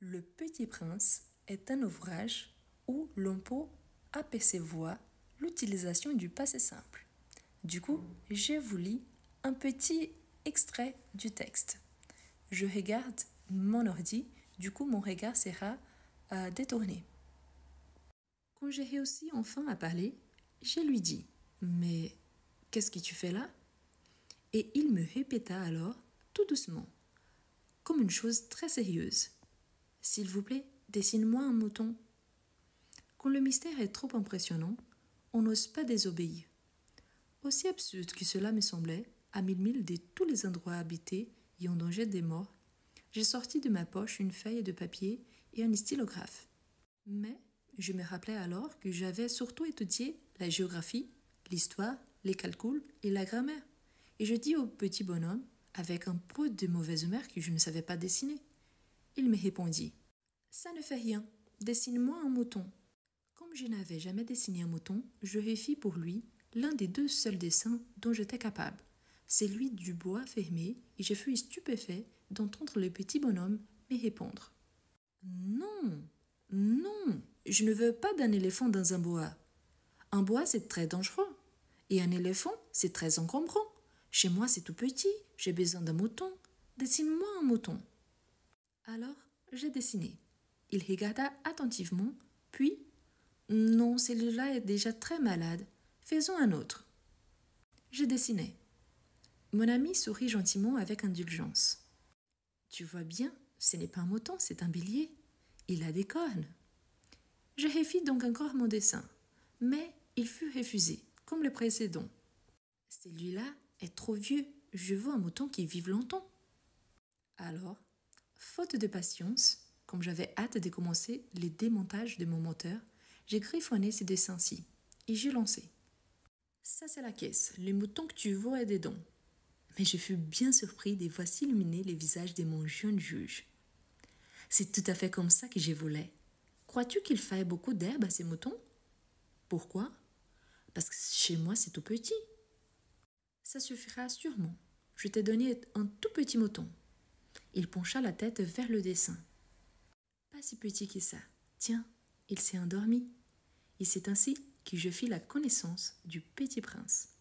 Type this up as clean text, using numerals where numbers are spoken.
Le Petit Prince est un ouvrage où l'on peut apercevoir l'utilisation du passé simple. Du coup, je vous lis un petit extrait du texte. Je regarde mon ordi, du coup mon regard sera détourné. Quand j'ai réussi enfin à parler, je lui dis « Mais qu'est-ce que tu fais là ?» Et il me répéta alors, tout doucement, comme une chose très sérieuse. « S'il vous plaît, dessine-moi un mouton. » Quand le mystère est trop impressionnant, on n'ose pas désobéir. Aussi absurde que cela me semblait, à 1000 milles de tous les endroits habités et en danger des morts, j'ai sorti de ma poche une feuille de papier et un stylographe. Mais je me rappelais alors que j'avais surtout étudié la géographie, l'histoire, les calculs et la grammaire. Et je dis au petit bonhomme, avec un peu de mauvaise humeur, que je ne savais pas dessiner. Il me répondit « Ça ne fait rien, dessine-moi un mouton. » Comme je n'avais jamais dessiné un mouton, je refis pour lui l'un des deux seuls dessins dont j'étais capable, celui du bois fermé, et je fus stupéfait d'entendre le petit bonhomme me répondre. « Non, non, je ne veux pas d'un éléphant dans un bois. Un bois, c'est très dangereux, et un éléphant, c'est très encombrant. Chez moi, c'est tout petit, j'ai besoin d'un mouton. Dessine-moi un mouton. » Alors, j'ai dessiné. Il regarda attentivement, puis « Non, celui-là est déjà très malade. Faisons un autre. » Je dessinai. Mon ami sourit gentiment avec indulgence. « Tu vois bien, ce n'est pas un mouton, c'est un bélier. Il a des cornes. » Je refis donc encore mon dessin, mais il fut refusé, comme le précédent. « Celui-là est trop vieux, je veux un mouton qui vive longtemps. » Alors, faute de patience, comme j'avais hâte de commencer le démontage de mon moteur, j'ai griffonné ces dessins-ci et j'ai lancé. Ça, c'est la caisse, le mouton que tu vois est dedans. Mais je fus bien surpris de voir s'illuminer les visages de mon jeune juge. C'est tout à fait comme ça que je voulais. Crois-tu qu'il faille beaucoup d'herbe à ces moutons? Pourquoi? Parce que chez moi, c'est tout petit. Ça suffira sûrement. Je t'ai donné un tout petit mouton. Il pencha la tête vers le dessin. Pas si petit que ça. Tiens, il s'est endormi. Et c'est ainsi que je fis la connaissance du Petit Prince.